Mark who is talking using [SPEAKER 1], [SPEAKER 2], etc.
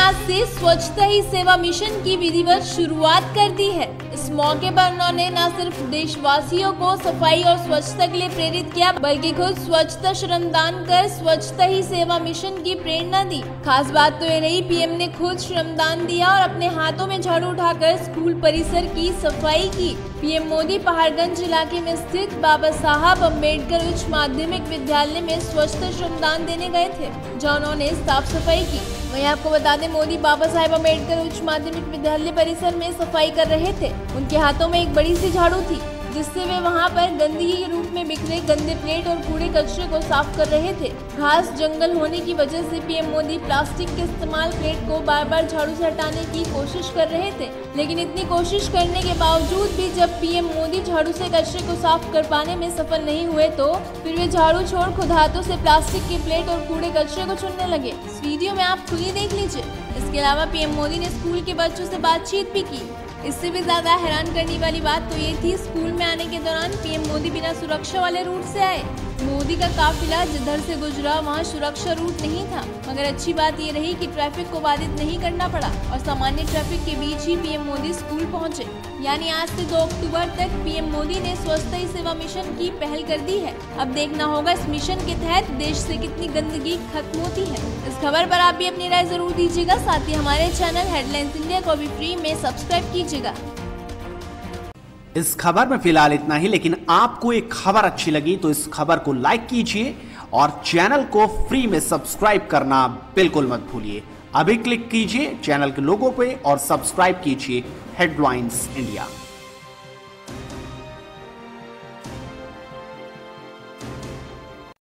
[SPEAKER 1] आज से स्वच्छता ही सेवा मिशन की विधिवत शुरुआत कर दी है। इस मौके पर उन्होंने न सिर्फ देशवासियों को सफाई और स्वच्छता के लिए प्रेरित किया, बल्कि खुद स्वच्छता श्रमदान कर स्वच्छता ही सेवा मिशन की प्रेरणा दी। खास बात तो ये रही, पीएम ने खुद श्रमदान दिया और अपने हाथों में झाड़ू उठाकर स्कूल परिसर की सफाई की। पीएम मोदी पहाड़गंज इलाके में स्थित बाबा साहब अम्बेडकर उच्च माध्यमिक विद्यालय में स्वच्छता श्रमदान देने गए थे, जहाँ उन्होंने साफ सफाई की। वहीं आपको बता दें, मोदी बाबा साहेब अम्बेडकर उच्च माध्यमिक विद्यालय परिसर में सफाई कर रहे थे। उनके हाथों में एक बड़ी सी झाड़ू थी, जिससे वे वहां पर गंदगी के रूप में बिखरे गंदे प्लेट और कूड़े कचरे को साफ कर रहे थे। घास जंगल होने की वजह से पीएम मोदी प्लास्टिक के इस्तेमाल प्लेट को बार बार झाड़ू से हटाने की कोशिश कर रहे थे, लेकिन इतनी कोशिश करने के बावजूद भी जब पीएम मोदी झाड़ू से कचरे को साफ कर पाने में सफल नहीं हुए, तो फिर वे झाड़ू छोड़ खुद हाथों से प्लास्टिक के प्लेट और कूड़े कचरे को चुनने लगे। इस वीडियो में आप खुद ही देख लीजिए। इसके अलावा पीएम मोदी ने स्कूल के बच्चों से बातचीत भी की। इससे भी ज्यादा हैरान करने वाली बात तो ये थी, स्कूल में आने के दौरान पीएम मोदी बिना सुरक्षा वाले रूट से आए। मोदी का काफिला जिधर से गुजरा वहाँ सुरक्षा रूट नहीं था, मगर अच्छी बात ये रही कि ट्रैफिक को बाधित नहीं करना पड़ा और सामान्य ट्रैफिक के बीच ही पीएम मोदी स्कूल पहुँचे। यानी आज से 2 अक्टूबर तक पीएम मोदी ने स्वच्छता ही सेवा मिशन की पहल कर दी है। अब देखना होगा इस मिशन के तहत देश से कितनी गंदगी खत्म होती है। इस खबर पर आप भी अपनी राय जरूर दीजिएगा। साथ ही हमारे चैनल हेडलाइंस इंडिया को भी फ्री में सब्सक्राइब कीजिएगा।
[SPEAKER 2] इस खबर में फिलहाल इतना ही, लेकिन आपको एक खबर अच्छी लगी तो इस खबर को लाइक कीजिए और चैनल को फ्री में सब्सक्राइब करना बिल्कुल मत भूलिए। अभी क्लिक कीजिए चैनल के लोगो पे और सब्सक्राइब कीजिए हेडलाइंस इंडिया।